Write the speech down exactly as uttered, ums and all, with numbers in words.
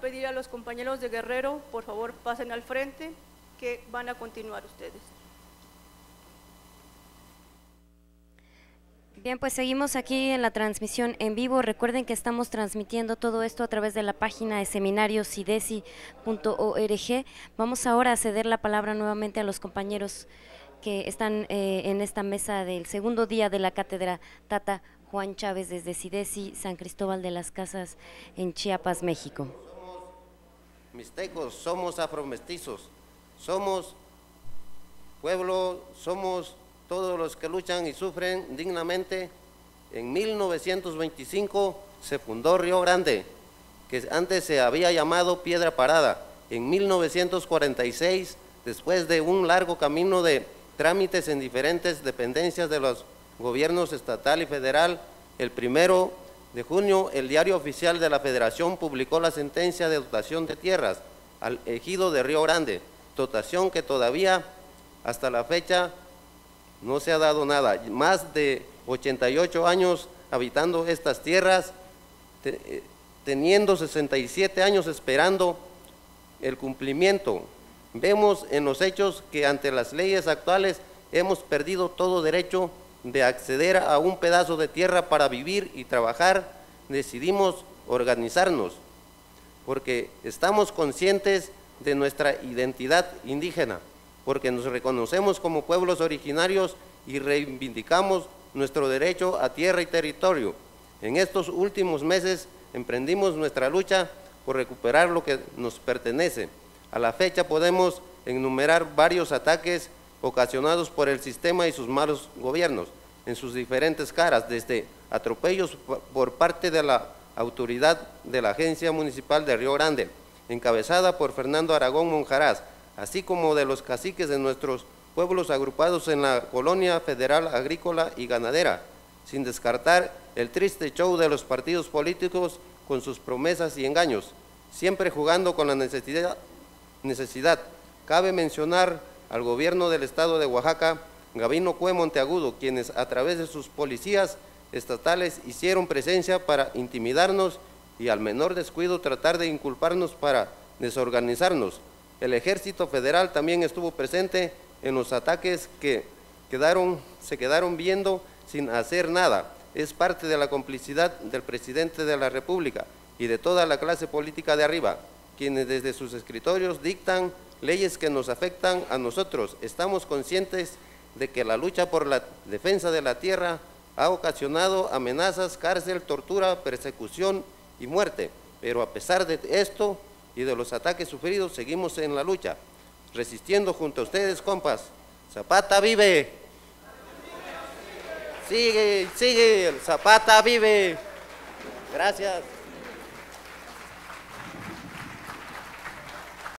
pedir a los compañeros de Guerrero, por favor, pasen al frente, que van a continuar ustedes. Bien, pues seguimos aquí en la transmisión en vivo. Recuerden que estamos transmitiendo todo esto a través de la página de seminarios sidesi punto org. Vamos ahora a ceder la palabra nuevamente a los compañeros que están eh, en esta mesa del segundo día de la cátedra Tata Juan Chávez desde Sidesi, San Cristóbal de las Casas, en Chiapas, México. Somos mixtecos, somos afromestizos, somos pueblo, somos todos los que luchan y sufren dignamente. En mil novecientos veinticinco se fundó Río Grande, que antes se había llamado Piedra Parada. En mil novecientos cuarenta y seis, después de un largo camino de trámites en diferentes dependencias de los gobiernos estatal y federal, el primero de junio el Diario Oficial de la Federación publicó la sentencia de dotación de tierras al ejido de Río Grande, dotación que todavía hasta la fecha no se ha dado nada. Más de ochenta y ocho años habitando estas tierras, te, teniendo sesenta y siete años esperando el cumplimiento. Vemos en los hechos que ante las leyes actuales hemos perdido todo derecho de acceder a un pedazo de tierra para vivir y trabajar. Decidimos organizarnos porque estamos conscientes de nuestra identidad indígena, porque nos reconocemos como pueblos originarios y reivindicamos nuestro derecho a tierra y territorio. En estos últimos meses emprendimos nuestra lucha por recuperar lo que nos pertenece. A la fecha podemos enumerar varios ataques ocasionados por el sistema y sus malos gobiernos en sus diferentes caras, desde atropellos por parte de la autoridad de la Agencia Municipal de Río Grande, encabezada por Fernando Aragón Monjaraz, así como de los caciques de nuestros pueblos agrupados en la Colonia Federal Agrícola y Ganadera, sin descartar el triste show de los partidos políticos con sus promesas y engaños, siempre jugando con la necesidad. necesidad. Cabe mencionar al gobierno del estado de Oaxaca, Gabino Cue Monteagudo, quienes a través de sus policías estatales hicieron presencia para intimidarnos y al menor descuido tratar de inculparnos para desorganizarnos. El Ejército Federal también estuvo presente en los ataques que quedaron, se quedaron viendo sin hacer nada. Es parte de la complicidad del presidente de la República y de toda la clase política de arriba, quienes desde sus escritorios dictan leyes que nos afectan a nosotros. Estamos conscientes de que la lucha por la defensa de la tierra ha ocasionado amenazas, cárcel, tortura, persecución y muerte, pero a pesar de esto y de los ataques sufridos, seguimos en la lucha, resistiendo junto a ustedes, compas. Zapata vive. Sigue, sigue, Zapata vive. Gracias.